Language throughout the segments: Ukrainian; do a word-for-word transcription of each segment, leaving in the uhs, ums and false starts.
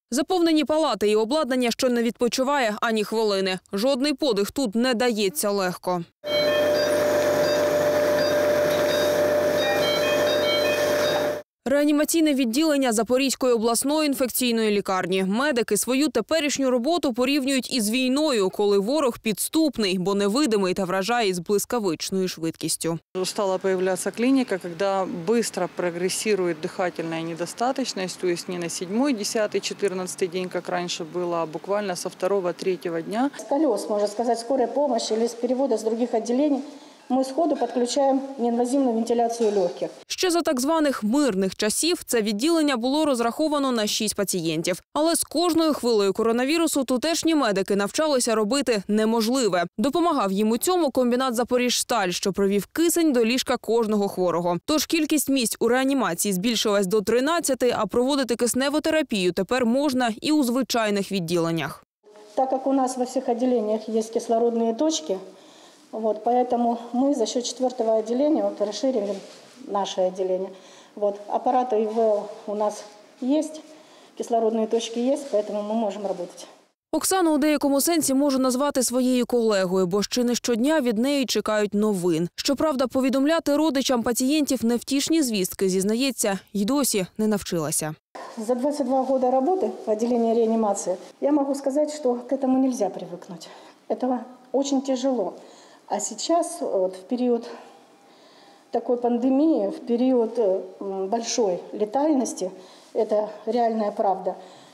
Заповнені палати і обладнання, що не відпочиває ані хвилини. Жодний подих тут не дається легко. Реанімаційне відділення Запорізької обласної інфекційної лікарні. Медики свою теперішню роботу порівнюють із війною, коли ворог підступний, бо невидимий та вражає із блискавичною швидкістю. Стала появляться клиника, когда быстро прогрессирует дыхательная недостаточность, то есть не на седьмой, десятый, четырнадцатый день, как раньше было, а буквально со второго, третьего дня. С колес, можно сказать, скорой помощи или с перевода с других отделений ми сходу підключаємо неінвазивну вентиляцію легких. Ще за так званих мирних часів це відділення було розраховано на шість пацієнтів. Але з кожною хвилею коронавірусу тутешні медики навчалися робити неможливе. Допомагав їм у цьому комбінат «Запоріжсталь», що провів кисень до ліжка кожного хворого. Тож кількість місць у реанімації збільшилась до тринадцяти, а проводити кисневу терапію тепер можна і у звичайних відділеннях. Так як у нас во всіх відділеннях є кислородні точки, вот, поэтому мы за счет четвертого отделения вот, расширили наше отделение. Вот, аппараты ИВЛ у нас есть, кислородные точки есть, поэтому мы можем работать. Оксану у деякому сенсі можу назвати своєю колегою, бо ще не щодня від неї чекають новин. Щоправда, повідомляти родичам пацієнтів невтішні звістки, зізнається, й досі не навчилася. За двадцать два года работы в отделении реанимации я могу сказать, что к этому нельзя привыкнуть. Это очень тяжело. А сейчас, вот, в период такой пандемии, в период большой летальности, это реальная правда,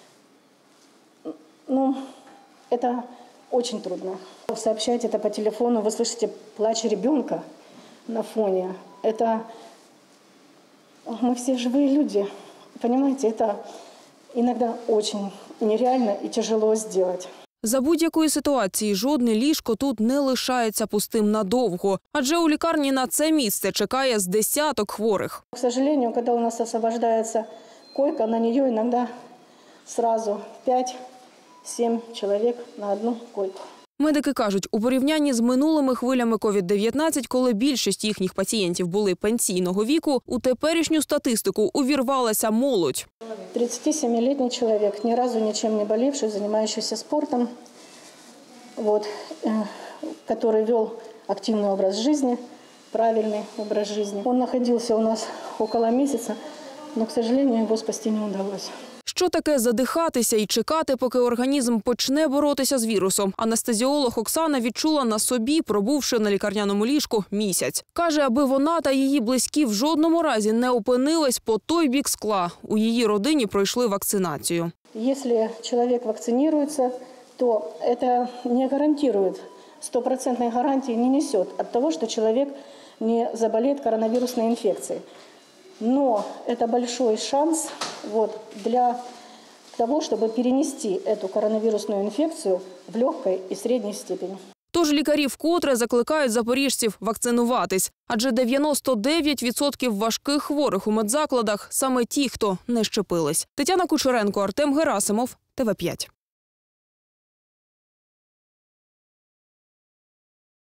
ну, это очень трудно. Сообщать это по телефону, вы слышите плач ребенка на фоне. Это мы все живые люди, понимаете, это иногда очень нереально и тяжело сделать. За будь-якої ситуації жодне ліжко тут не лишається пустим надовго, адже у лікарні на це місце чекає з десяток хворих. К сожалению, когда у нас освобождается койка, на нее иногда сразу пять-семь человек на одну койку. Медики кажуть, у порівнянні з минулими хвилями ковід дев'ятнадцять, коли більшість їхніх пацієнтів були пенсійного віку, у теперішню статистику увірвалася молодь. тридцатисемилетний человек, ни разу ничем не болевший, занимающийся спортом, вот, э, который вел активный образ жизни, правильный образ жизни. Он находился у нас около месяца, но, к сожалению, его спасти не удалось. Що таке задихатися і чекати, поки організм почне боротися з вірусом? Анестезіолог Оксана відчула на собі, пробувши на лікарняному ліжку місяць. Каже, аби вона та її близькі в жодному разі не опинились по той бік скла. У її родині пройшли вакцинацію. Якщо чоловік вакцинирується, то це не гарантує, стопроцентної гарантії не несе від того, що чоловік не заболіє коронавірусною інфекцією. Но это большой шанс вот, для того, чтобы перенести эту коронавирусную инфекцию в легкой и средней степени. Тож лікарі вкотре закликають запоріжців вакцинуватись. Адже дев'яносто дев'ять відсотків важких хворих у медзакладах – саме ті, хто не щепились. Тетяна Кучеренко, Артем Герасимов, Т В п'ять.